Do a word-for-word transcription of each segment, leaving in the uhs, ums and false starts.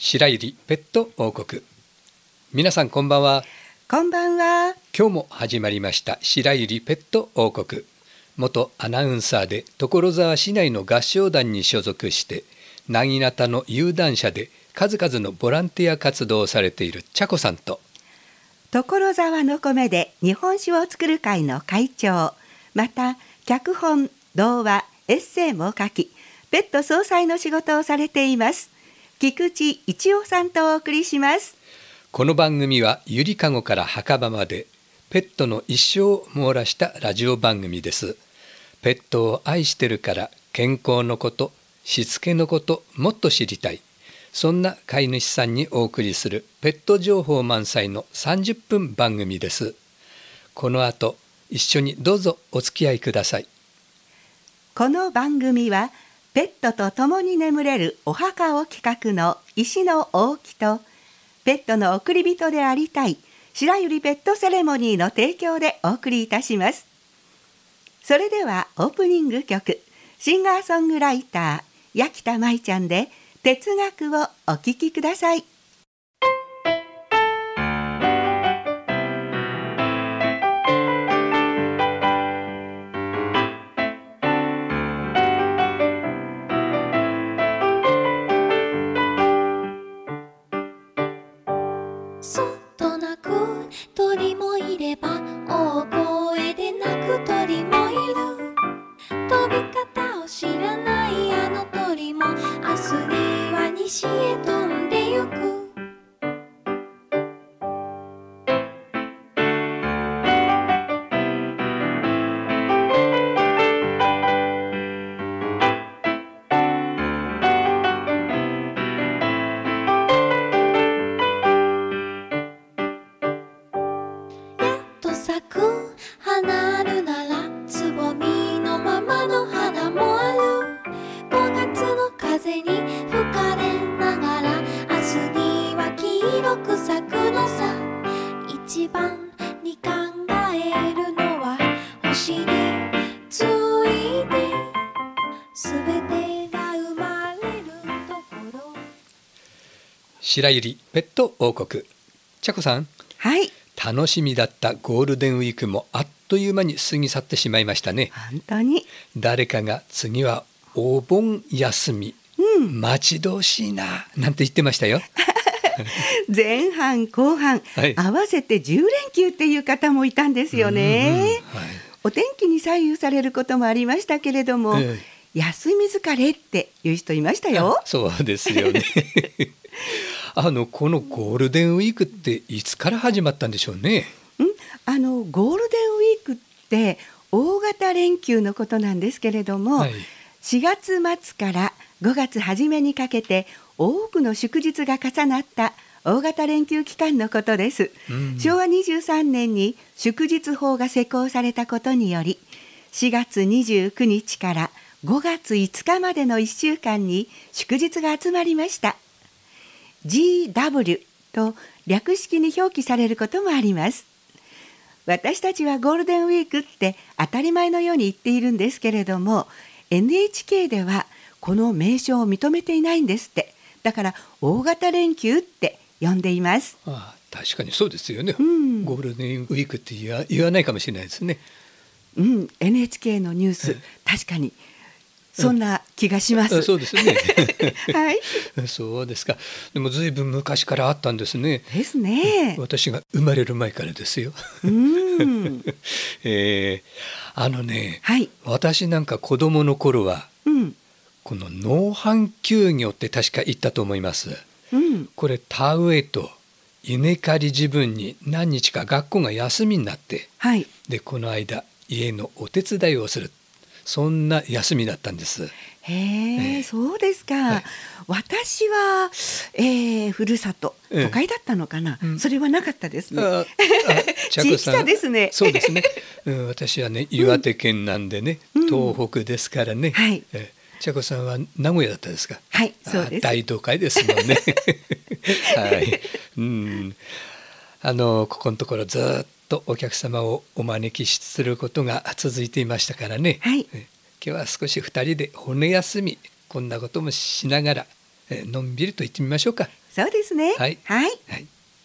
白百合ペット王国。皆さんこんばんは。 こんばんは。 今日も始まりました白百合ペット王国。元アナウンサーで所沢市内の合唱団に所属してなぎなたの有段者で数々のボランティア活動をされている茶子さんと、 所沢の米で日本酒を作る会の会長、また脚本、童話、エッセイも書き、ペット総裁の仕事をされています菊池一夫さんとお送りします。 この番組はゆりかごから墓場までペットの一生を網羅したラジオ番組です。ペットを愛してるから健康のこと、しつけのこともっと知りたい、そんな飼い主さんにお送りするペット情報満載のさんじゅっぷん番組です。この後一緒にどうぞお付き合いください。 この番組はペットと共に眠れるお墓を企画の石の大木と、ペットの送り人でありたい白百合ペットセレモニーの提供でお送りいたします。それではオープニング曲、シンガーソングライター八木田舞ちゃんで哲学をお聴きください。 そっと鳴く鳥もいれば、大声で鳴く鳥もいる。飛び方を知らないあの鳥も、明日には西へ飛んでゆく。咲く花あるなら、つぼみのままの花もある。ごがつの風に吹かれながら、明日には黄色く咲くのさ。一番に考えるのは星について、すべてが生まれるところ。 白百合ペット王国。茶子さん、 はい、 楽しみだったゴールデンウィークもあっという間に過ぎ去ってしまいましたね。 本当に誰かが次はお盆休み、うん、待ち遠しいななんて言ってましたよ前半後半、はい、合わせてじゅうれんきゅうっていう方もいたんですよね、うんうん、はい、お天気に左右されることもありましたけれども、えー、休み疲れっていう人いましたよ。 そうですよねあのこのゴールデンウィークっていつから始まったんでしょうね。 んあのゴールデンウィークって大型連休のことなんですけれども、はい、しがつまつからごがつ初めにかけて多くの祝日が重なった大型連休期間のことです、うん、しょうわにじゅうさんねんに祝日法が施行されたことにより、しがつにじゅうくにちからごがついつかまでのいっしゅうかんに祝日が集まりました。ジーダブリュー と略式に表記されることもあります。私たちはゴールデンウィークって当たり前のように言っているんですけれども、 エヌエイチケー ではこの名称を認めていないんですって。だから大型連休って呼んでいます。 ああ、確かにそうですよね、うん、ゴールデンウィークって言わ、言わないかもしれないですね。 うん、エヌエイチケー のニュース、確かにそんな気がします。 そうですねはいそうですか。でもずいぶん昔からあったんですね。 ですね。 私が生まれる前からですようん、 えー、あのね、 はい、 私なんか子供の頃は、うん、この農繁休業って確か言ったと思います、うん、これ田植えと稲刈り時分に何日か学校が休みになって、はい、でこの間家のお手伝いをする、そんな休みだったんです。 へえ、えー、そうですか、はい、私は、えー、ふるさと都会だったのかな、えーうん、それはなかったですね。ああ地域差ですね。 そうですね、うん、私はね岩手県なんでね、うん、東北ですからね、はい、えー、茶子さんは名古屋だったですか。 はい、そうです。 大都会ですもんねはい、うん、あのここのところずっとお客様をお招きすることが続いていましたからね、はい、今日は少しふたりで骨休み、こんなこともしながらのんびりと言ってみましょうか。 そうですね。 はい、 はい、 はい、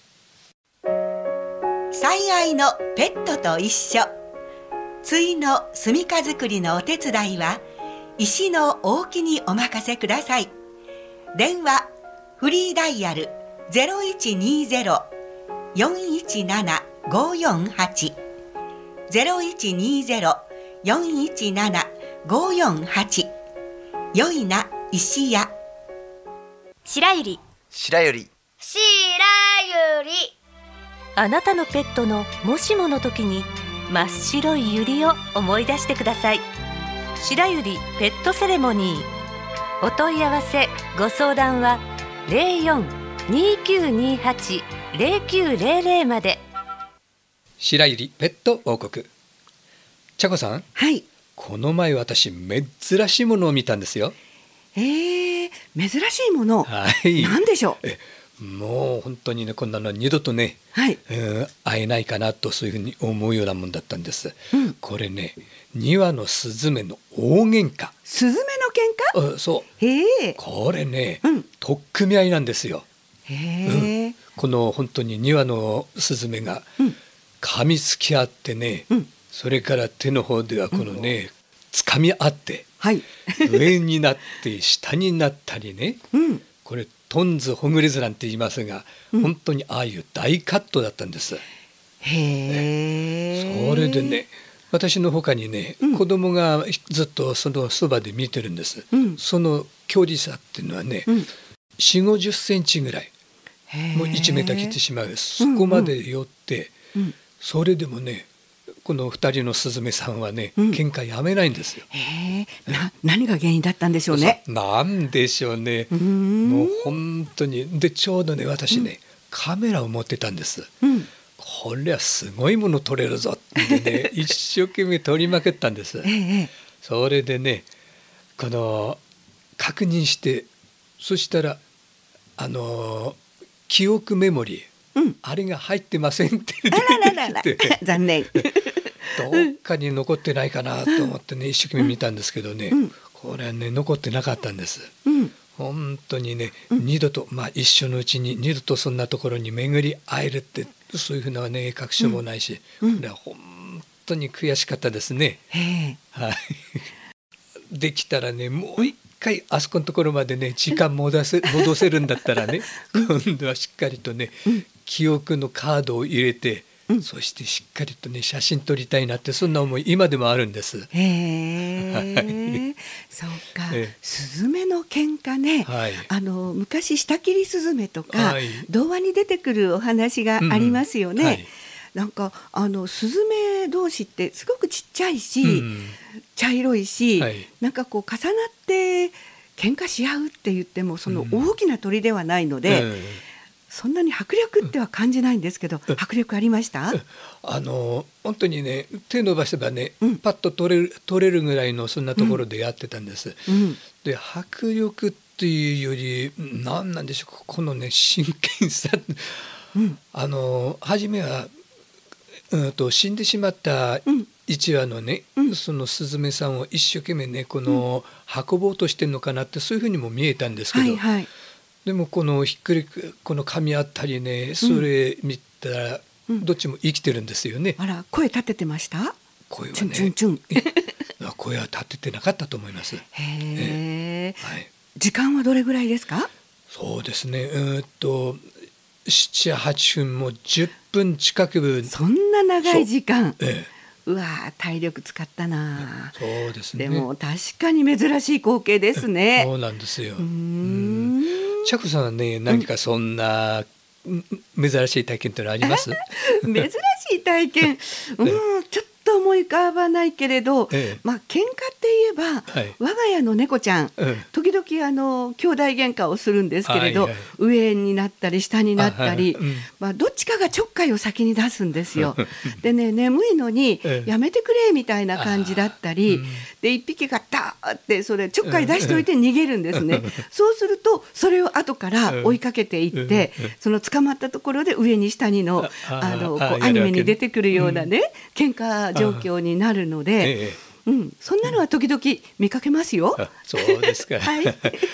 最愛のペットと一緒。対の住みかづくりのお手伝いは石の大木にお任せください。電話フリーダイヤル ゼロいちにゼロ よんいちなな ごよんはち ゼロいちにゼロ よんいちなな ごよんはち。よいな石屋。 白百合白百合白百合。 あなたのペットのもしもの時に真っ白い百合を思い出してください。白百合ペットセレモニー。お問い合わせご相談は ゼロよん にきゅうにはち ゼロきゅうゼロゼロ まで。 白百合ペット王国。ちゃこさん、 はい、 この前私珍しいものを見たんですよ。 えー、珍しいもの、 はい、 何でしょう。 えもう本当にね、こんなの二度とね、 はい、 うん、会えないかなとそういうふうに思うようなもんだったんです、 うん、 これね、にわのスズメの大喧嘩。 スズメの喧嘩。 あ、そう、 へえ。 これね、 うん、 取っ組み合いなんですよ。 へえ、 うん、この本当ににわのスズメが噛みつき合ってね、うん、それから手の方ではこのね、つかみ合って、はい、上になって下になったりね、うん、これトンズほぐれずなんて言いますが、うん、本当にああいう大カットだったんです。 へえ。 それでね、私の他にね、うん、子供がずっとそのそばで見てるんです、うん、その距離差っていうのはね、うん、よんじゅうごじゅっセンチぐらい、もういちメーター切ってしまう。そこまで寄って、うんうん、それでもね、このふたりのスズメさんはね、うん、喧嘩やめないんですよ。 へえ、な何が原因だったんでしょうね。 なんでしょうね。うもう本当に。でちょうどね、私ね、うん、カメラを持ってたんです、うん、これはすごいもの撮れるぞってね一生懸命撮りまくったんです、ええ、それでね、この確認して、そしたらあの記憶メモリー、うん、あれが入ってませんって言って残念どっかに残ってないかなと思ってね、一生懸命見たんですけどね、うん、これはね残ってなかったんです、うん、本当にね、うん、二度と、まあ、一生のうちに二度とそんなところに巡り会えるって、そういうふうなね確証もないし、うん、これは本当に悔しかったですね、はい、できたらね、もう一回あそこのところまでね時間戻せ、戻せるんだったらね今度はしっかりとね、うん、記憶のカードを入れて、うん、そしてしっかりとね写真撮りたいなって、そんな思い今でもあるんです。 へー、そうか、スズメの喧嘩ね、はい、あの昔下切りスズメとか、はい、童話に出てくるお話がありますよね、うん、はい、なんかあのスズメ同士ってすごくちっちゃいし、うん、茶色いし、はい、なんかこう重なって喧嘩し合うって言ってもその大きな鳥ではないので、うん、そんなに迫力っては感じないんですけど、うん、迫力ありました？ あの本当にね、手伸ばせばね、うん、パッと取れる、取れるぐらいのそんなところでやってたんです、うん、で迫力っていうより何なんでしょう、このね真剣さ、うん、あの初めは、うん、と死んでしまったいちわのね、うん、そのスズメさんを一生懸命ねこの運ぼうとしてるのかなって、そういうふうにも見えたんですけど、はいはい、でもこのひっくりこの噛み合ったりね、それ見たらどっちも生きてるんですよね、 うん、あら、声立ててました？ 声はね、 チュンチュンチュン声は立ててなかったと思います。 へー、はい、時間はどれぐらいですか？ そうですね、うんとななはちふんもじゅっぷん近く。 そんな長い時間、ええ、うわ体力使ったな。 そうですね。 でも確かに珍しい光景ですね。 そうなんですよ。うーん、チャコさんはね、何かそんな、うん、珍しい体験ってのあります？ 珍しい体験、うん、ちょっと思い浮かばないけれど、ええ、まあ喧嘩って言えば、はい、我が家の猫ちゃん、うん、時々あの兄弟喧嘩をするんですけれど、はいはい、上になったり下になったり、はいはい、うん、まあ、どっちかがちょっかいを先に出すんですよ。でね、眠いのに、ええ、やめてくれみたいな感じだったり、うん、で一匹がダーってそれちょっかい出しておいて逃げるんですね。そうするとそれを後から追いかけていって、その捕まったところで上に下にのあのこうアニメに出てくるようなね、うん、喧嘩状況になるので、ええ、うん、そんなのは時々見かけますよ。 そうですか。 はい、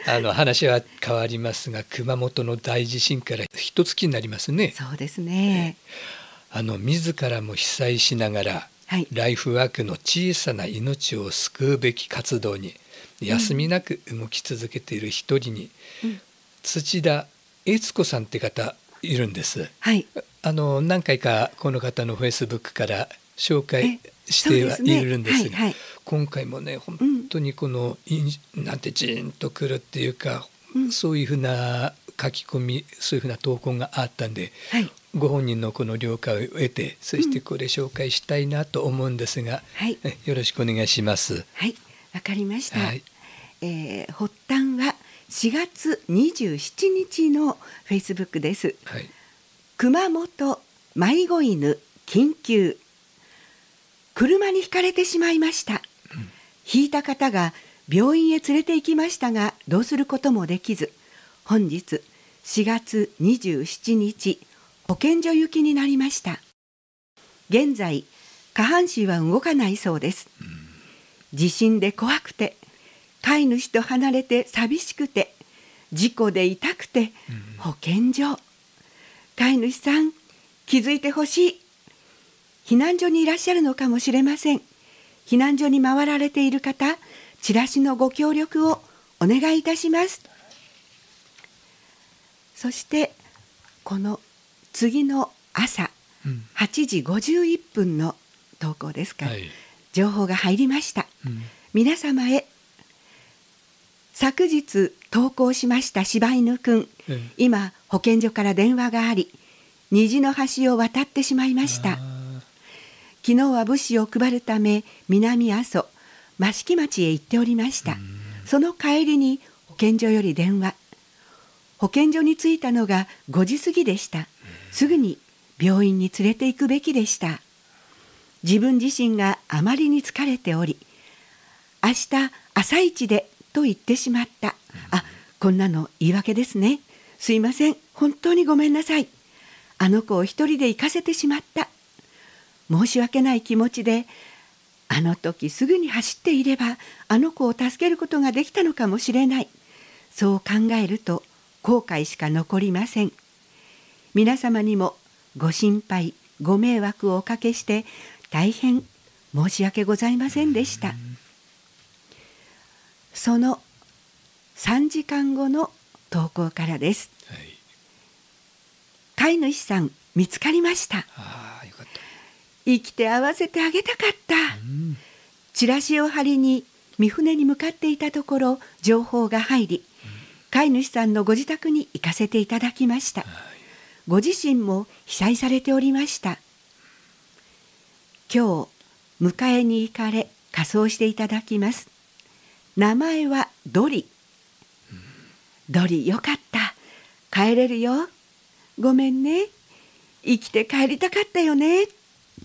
あの話は変わりますが、熊本の大地震から一月になりますね。 そうですね。 あの自らも被災しながら、はい、ライフワークの小さな命を救うべき活動に休みなく動き続けている一人に、うん、土田悦子さんって方いるんです、はい、あの何回かこの方のフェイスブックから紹介してはいるんですが、ねはいはい、今回もね本当にこの、うん、なんてジーンとくるっていうか、うん、そういうふうな書き込み、そういうふうな投稿があったんで、はい、ご本人のこの了解を得て、そしてこれ紹介したいなと思うんですが、はい、よろしくお願いします。 はい、わかりました、はい、えー、発端はしがつにじゅうしちにちのフェイスブックです、はい、熊本迷子犬緊急、車にひかれてしまいました、うん、ひいた方が病院へ連れて行きましたがどうすることもできず、本日しがつにじゅうしちにち保健所行きになりました。現在下半身は動かないそうです、うん、地震で怖くて、飼い主と離れて寂しくて、事故で痛くて、うん、保健所、飼い主さん気づいてほしい。避難所にいらっしゃるのかもしれません。避難所に回られている方、チラシのご協力をお願いいたします。そしてこの次の朝、うん、はちじごじゅういっぷんの投稿ですから、はい、情報が入りました、うん、皆様へ。昨日投稿しました柴犬くん、うん、今保健所から電話があり、虹の橋を渡ってしまいました。昨日は物資を配るため南阿蘇益城町へ行っておりました。その帰りに保健所より電話。保健所に着いたのがごじ過ぎでした。すぐに病院に連れて行くべきでした。自分自身があまりに疲れており、明日朝一でと言ってしまった。あ、こんなの言い訳ですね。すいません、本当にごめんなさい。あの子を一人で行かせてしまった。申し訳ない気持ちで、あの時すぐに走っていればあの子を助けることができたのかもしれない。そう考えると後悔しか残りません。皆様にもご心配ご迷惑をおかけして大変申し訳ございませんでした。そのさんじかんごの投稿からです、はい、飼い主さん見つかりました。あー、よかった。生きて会わせてあげたかった、うん、チラシを貼りに三船に向かっていたところ情報が入り、うん、飼い主さんのご自宅に行かせていただきました、はい、ご自身も被災されておりました。今日迎えに行かれ火葬していただきます。名前はドリ、うん、ドリよかった、帰れるよ、ごめんね、生きて帰りたかったよね、うん、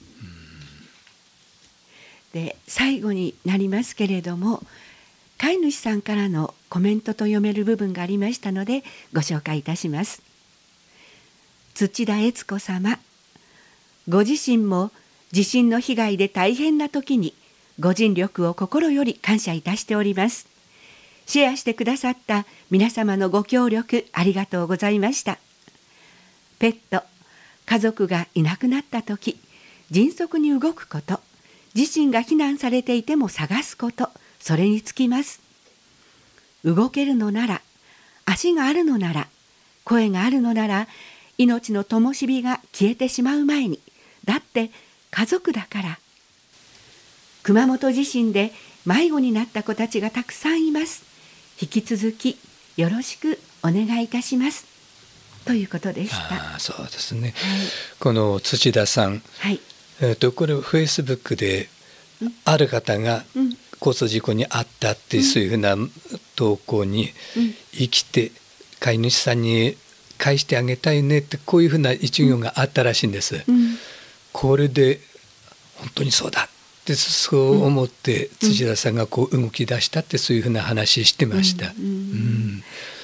で最後になりますけれども、飼い主さんからのコメントと読める部分がありましたのでご紹介いたします。土田悦子様、ご自身も地震の被害で大変な時にご尽力を心より感謝いたしております。シェアしてくださった皆様のご協力ありがとうございました。ペット、家族がいなくなった時、迅速に動くこと、自身が避難されていても探すこと、それにつきます。動けるのなら、足があるのなら、声があるのなら、命の灯火が消えてしまう前に、だって家族だから。熊本地震で迷子になった子たちがたくさんいます。引き続きよろしくお願いいたしますということでした。 あ、そうですね、はい、この土田さん、はい、えー、とこれフェイスブックである方が交通事故に遭ったっていう、うん、そういうふうな投稿に、うん、生きて飼い主さんに返してあげたいねってこういうふうな一行があったらしいんです、うん、これで本当にそうだってそう思って土田さんがこう動き出したってそういうふうな話してました。 あの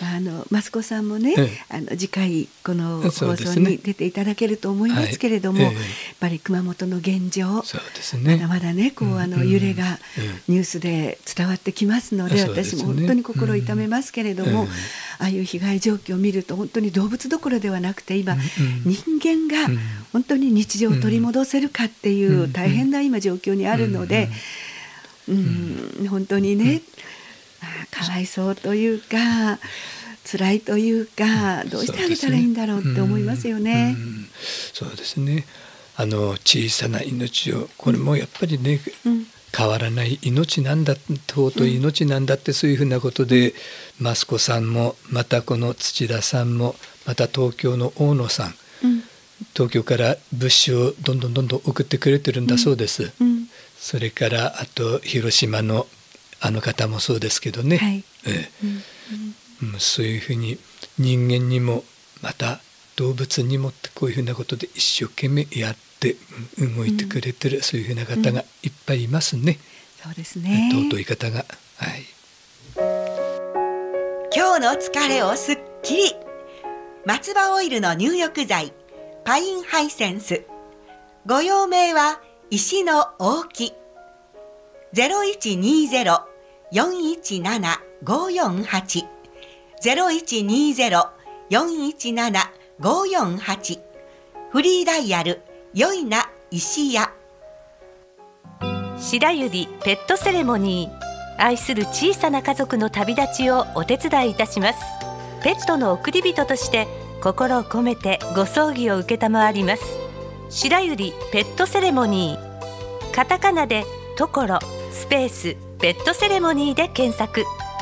益子さんもね、 ええ、 あの次回この放そうです送ねに出ていただけると思いますけれども、 はいええ、 やっぱり熊本の現状、 そうですね、 まだまだねこうあの揺れがニュースで伝わってきますので、 うん、 私も本当に心痛めますけれども、 うん、 ああいう被害状況を見ると本当に動物どころではなくて今、うん、人間が本当に日常を取り戻せるかっていう大変な今状況にあるので、うんうん、本当にね、かわいそうというか辛いというか、どうしてあげたらいいんだろうって思いますよね。 うんうん、そうですね。あの小さな命を、これもやっぱりね、うん、変わらない命なんだ、尊い命なんだって、そういうふうなことで、うん、益子さんもまたこの土田さんもまた東京の大野さん、うん、東京から物資をどんどんどんどん送ってくれてるんだそうです。うんうん、それからあと広島のあの方もそうですけどね、はい、ええ、うんうん、そういうふうに人間にもまた動物にもってこういうふうなことで一生懸命やって動いてくれてる、うん、そういうふうな方がいっぱいいますね。 そうですね。 尊い方が、はい、 今日の疲れをすっきり、松葉オイルの入浴剤パインハイセンス、ご用命は石の大木 ゼロいちにゼロ よんいちなな ごよんはち ゼロいちにゼロ よんいちなな ごよんはち、フリーダイヤルよいな石屋。 白百合ペットセレモニー、愛する小さな家族の旅立ちをお手伝いいたします。ペットの送り人として心を込めてご葬儀を受けたまわります。白百合ペットセレモニー、カタカナでところスペースペットセレモニーで検索。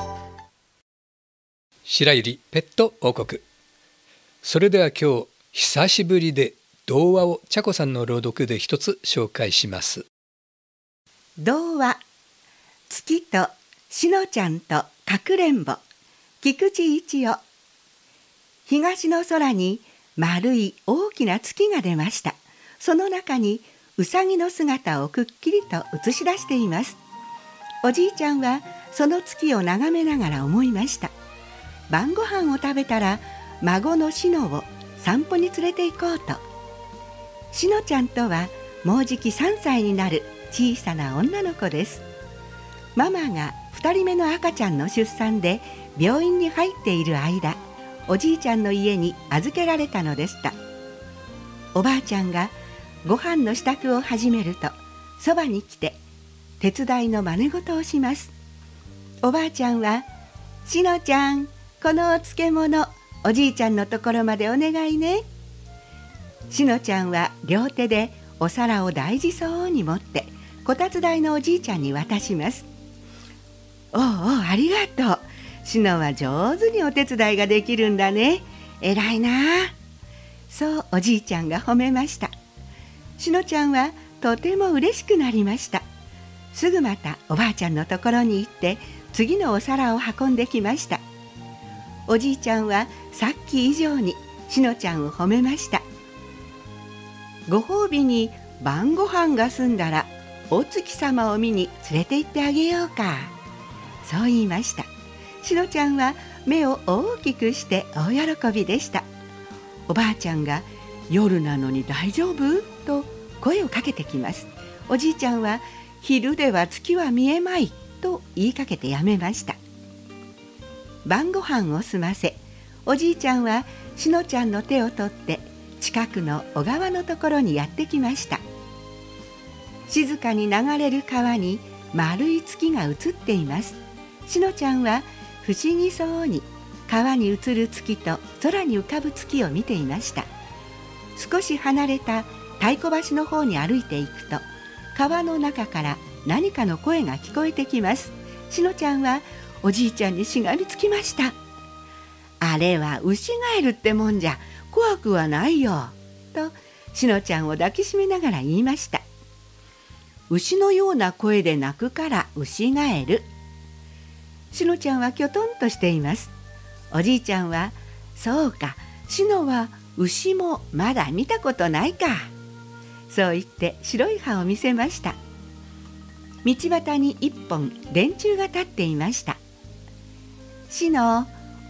白百合ペット王国。それでは今日久しぶりで童話を茶子さんの朗読で一つ紹介します。 童話、月としのちゃんとかくれんぼ、菊池一夫。東の空に丸い大きな月が出ました。その中にうさぎの姿をくっきりと映し出しています。おじいちゃんはその月を眺めながら思いました。晩ご飯を食べたら孫のしのを散歩に連れて行こうと。しのちゃんとはもうじきさんさいになる小さな女の子です。ママがふたりめの赤ちゃんの出産で病院に入っている間、おじいちゃんの家に預けられたのでした。おばあちゃんがご飯の支度を始めると、そばに来て手伝いの真似事をします。おばあちゃんは、しのちゃん、このお漬物おじいちゃんのところまでお願いね。しのちゃんは両手でお皿を大事そうに持ってこたつ台のおじいちゃんに渡します。おうおう、ありがとう。しのは上手にお手伝いができるんだね。えらいな。そうおじいちゃんが褒めました。しのちゃんはとても嬉しくなりました。すぐまたおばあちゃんのところに行って次のお皿を運んできました。おじいちゃんはさっき以上にしのちゃんを褒めました。ご褒美に晩ご飯が済んだらお月様を見に連れて行ってあげようか。そう言いました。しのちゃんは目を大きくして大喜びでした。おばあちゃんが夜なのに大丈夫？と声をかけてきます。おじいちゃんは昼では月は見えまいと言いかけてやめました。晩ご飯を済ませ、おじいちゃんはしのちゃんの手を取って近くの小川のところにやってきました。静かに流れる川に丸い月が映っています。しのちゃんは不思議そうに川に映る月と空に浮かぶ月を見ていました。少し離れた太鼓橋の方に歩いていくと、川の中から何かの声が聞こえてきます。しのちゃんはおじいちゃんにしがみつきました。あれはウシガエルってもんじゃ、怖くはないよ。としのちゃんを抱きしめながら言いました。牛のような声で鳴くからウシガエル。しのちゃんはきょとんとしています。おじいちゃんは、そうか、しのは牛もまだ見たことないか。そう言って白い歯を見せました。道端に一本電柱が立っていました。しの、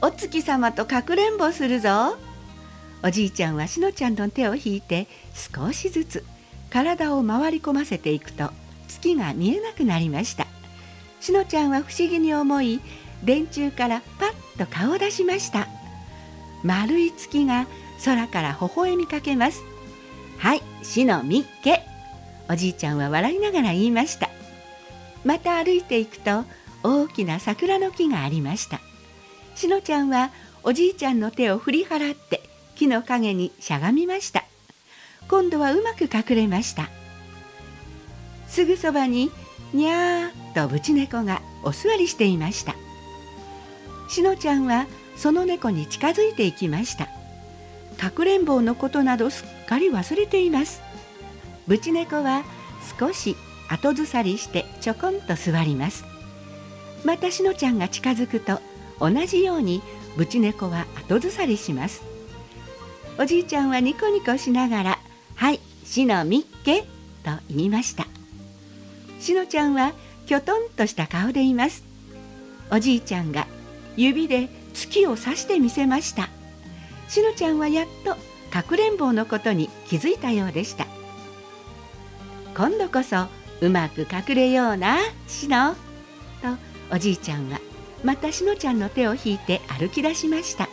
お月様とかくれんぼするぞ。おじいちゃんはしのちゃんの手を引いて少しずつ体を回り込ませていくと月が見えなくなりました。しのちゃんは不思議に思い、電柱からパッと顔を出しました。丸い月が空から微笑みかけます。はい、しのみっけ。おじいちゃんは笑いながら言いました。また歩いていくと大きな桜の木がありました。しのちゃんはおじいちゃんの手を振り払って木の陰にしゃがみました。今度はうまく隠れました。すぐそばににゃーとブチ猫がお座りしていました。しのちゃんはその猫に近づいていきました。かくれんぼのことなどすっかり忘れています。ブチ猫は少し後ずさりしてちょこんと座ります。またしのちゃんが近づくと同じようにブチ猫は後ずさりします。おじいちゃんはニコニコしながら、はい、しのみっけと言いました。しのちゃんはきょとんとした顔でいます。おじいちゃんが指で月を指してみせました。しのちゃんはやっとかくれんぼのことに気づいたようでした。今度こそうまく隠れような、しのとおじいちゃんはまたしのちゃんの手を引いて歩き出しました。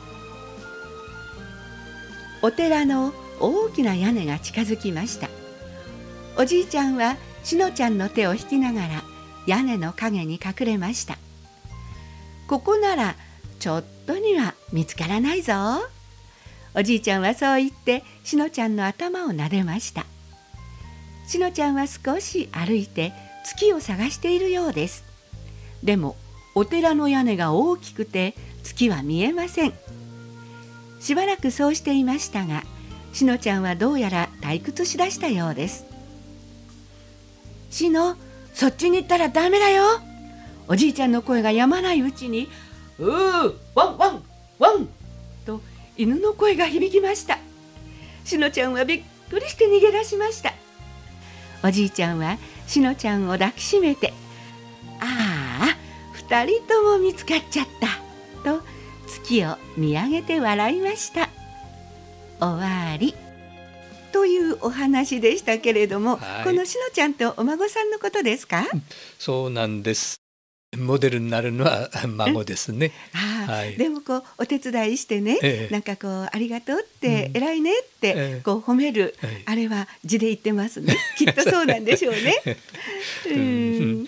お寺の大きな屋根が近づきました。おじいちゃんはしのちゃんの手を引きながら屋根の陰に隠れました。ここならちょっとには見つからないぞ。おじいちゃんはそう言ってしのちゃんの頭を撫でました。しのちゃんは少し歩いて月を探しているようです。でもお寺の屋根が大きくて月は見えません。しばらくそうしていましたが、しのちゃんはどうやら退屈しだしたようです。しの、そっちに行ったらダメだよ。おじいちゃんの声が止まないうちに、うー、ワンワンワンと犬の声が響きました。しのちゃんはびっくりして逃げ出しました。おじいちゃんはしのちゃんを抱きしめて、ああ、二人とも見つかっちゃったと月を見上げて笑いました。終わりというお話でしたけれども、はい、このしのちゃんとお孫さんのことですか？ そうなんです。モデルになるのは孫ですね。 あ、はい、でもこうお手伝いしてね、ええ、なんかこうありがとうって、うん、偉いねってこう褒める、ええ、あれは字で言ってますね。きっとそうなんでしょうね。うん、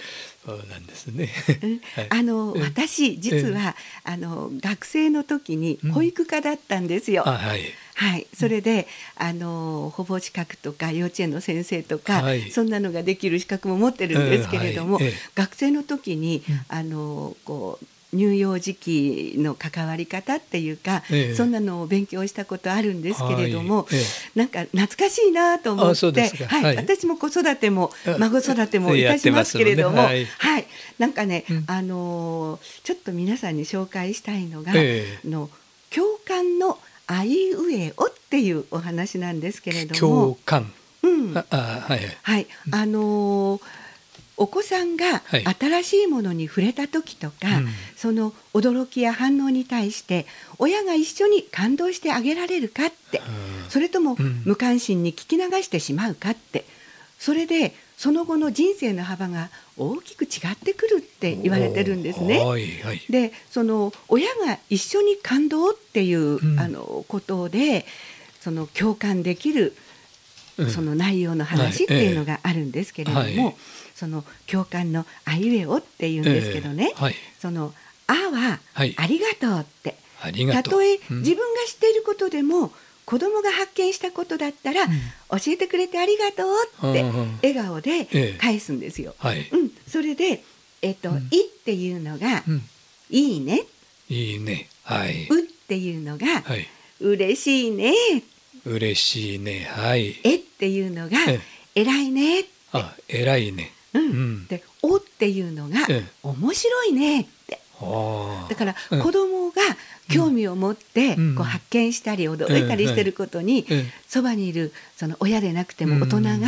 そうなんですね。 あの、うん、私実は、あの学生の時に保育科だったんですよ。うん、はい、はい、それであの保護資格とか幼稚園の先生とか、はい、そんなのができる資格も持ってるんですけれども、はい、学生の時に、うん、あのこう乳幼児期の関わり方っていうか、ええ、そんなのを勉強したことあるんですけれども、はい、ええ、なんか懐かしいなと思って、はいはい、私も子育ても孫育てもいたしますけれども、ね、はいはい、なんかね、うん、あのちょっと皆さんに紹介したいのが、ええ、の共感のあいうえおっていうお話なんですけれども、 共感、 うん、ああ、はい、はい、あのーお子さんが新しいものに触れた時とか、はい、うん、その驚きや反応に対して親が一緒に感動してあげられるかって、うん、それとも無関心に聞き流してしまうかって、それでその後の人生の幅が大きく違ってくるって言われてるんですね。はいはい、でその親が一緒に感動っていう、うん、あのことでその共感できるその内容の話っていうのがあるんですけれども、はいえーはい、その共感のあいうえおっていうんですけどね、えーはい、そのあは、はい、ありがとうって、たとえ自分が知っていることでも、うん、子供が発見したことだったら、うん、教えてくれてありがとうって笑顔で返すんですよ。えーはい、うん、それで、えっとうん、いっていうのが、うん、いいね、 いいね、はい、 うっていうのが、はい、嬉しいね、 嬉しいね、はい、 えっていうのが、え偉いねって、 あ、偉いね、 うんうん、でおっていうのが、面白いねって、だから、うん、子供が興味を持って、うん、こう発見したり驚いたりしてることに、うん、そばにいるその親でなくても大人が、うん、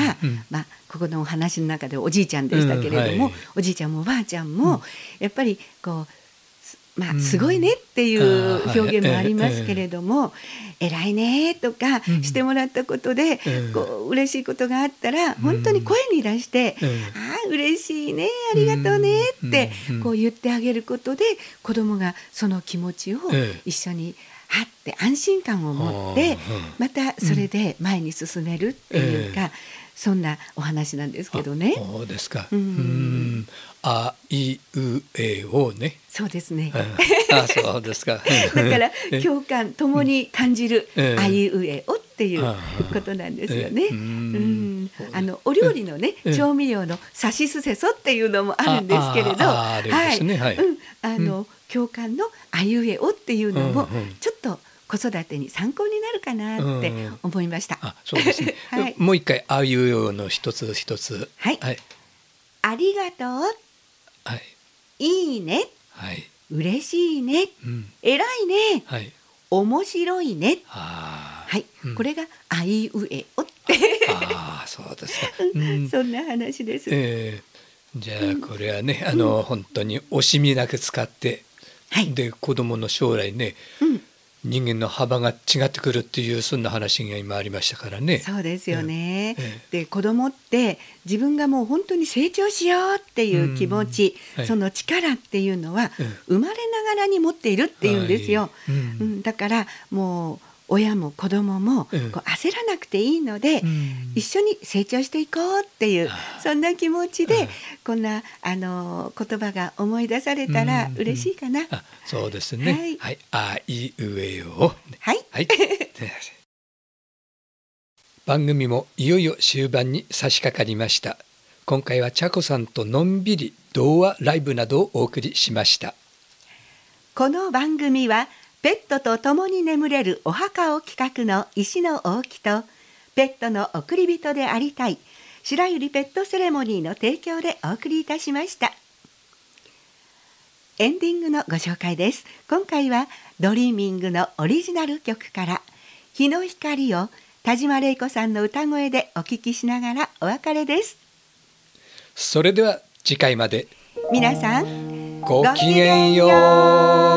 まあ、ここのお話の中でおじいちゃんでしたけれども、うんはい、おじいちゃんもおばあちゃんも、うん、やっぱりこうまあ、すごいねっていう表現もありますけれども、偉いねとかしてもらったことで、こう嬉しいことがあったら本当に声に出して、ああ嬉しいね、ありがとうねってこう言ってあげることで、子どもがその気持ちを一緒にはって安心感を持って、またそれで前に進めるっていうか、そんなお話なんですけどね。 そうですか。うん、あいうえおね。 そうですね。 あ、そうですか。 だから共感ともに感じるあいうえおっていうことなんですよね。うん、あのお料理のね、調味料のさしすせそっていうのもあるんですけれど、はい、うん、あの共感のあいうえおっていうのもちょっと子育てに参考になるかなって思いました。 うん、あ、そうですね。はい、もう一回あいうえおの一つ一つ。 はい。はい、ありがとう。 はい。 いいね。はい。嬉しいね。うん、偉いね。はい。面白いね。は、はい、うん。これがあいうえおって。 ああ、そうですか。 うん、そんな話です。 えー、じゃあこれはね、うん、あの本当に惜しみなく使って、はい、で子供の将来ね。うん、人間の幅が違ってくるっていうそんな話が今ありましたからね。 そうですよね。ええ、で子供って自分がもう本当に成長しようっていう気持ち、はい、その力っていうのは生まれながらに持っているっていうんですよ。はい、うん、だからもう親も子供もこう焦らなくていいので、うん、一緒に成長していこうっていうそんな気持ちでこんなあの言葉が思い出されたら嬉しいかな。うん、 あ、そうですね。はい、はい、あいうえお。 はい。はい、 番組もいよいよ終盤に差し掛かりました。今回は茶子さんとのんびり童話ライブなどをお送りしました。 この番組はペットと共に眠れるお墓を企画の石の大木とペットの送り人でありたい白百合ペットセレモニーの提供でお送りいたしました。エンディングのご紹介です。今回はドリーミングのオリジナル曲から日の光を田島玲子さんの歌声でお聞きしながらお別れです。 それでは次回まで皆さんごきげんよう。